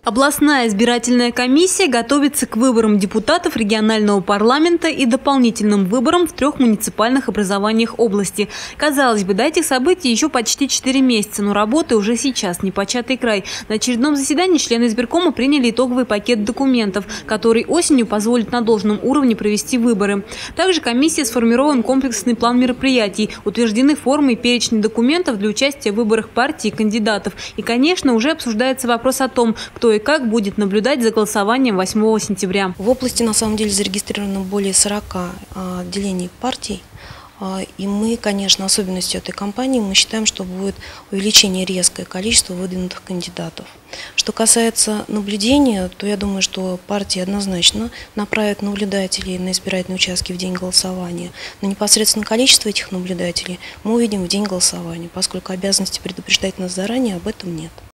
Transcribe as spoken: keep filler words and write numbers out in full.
Областная избирательная комиссия готовится к выборам депутатов регионального парламента и дополнительным выборам в трех муниципальных образованиях области. Казалось бы, до этих событий еще почти четыре месяца, но работы уже сейчас непочатый край. На очередном заседании члены избиркома приняли итоговый пакет документов, который осенью позволит на должном уровне провести выборы. Также комиссия сформирован комплексный план мероприятий, утверждены формы и перечень документов для участия в выборах партий и кандидатов. И, конечно, уже обсуждается вопрос о том, кто и как будет наблюдать за голосованием восьмого сентября. В области на самом деле зарегистрировано более сорока отделений партий. И мы, конечно, особенностью этой кампании, мы считаем, что будет увеличение резкое количества выдвинутых кандидатов. Что касается наблюдения, то я думаю, что партии однозначно направят наблюдателей на избирательные участки в день голосования. Но непосредственно количество этих наблюдателей мы увидим в день голосования, поскольку обязанности предупреждать нас заранее об этом нет.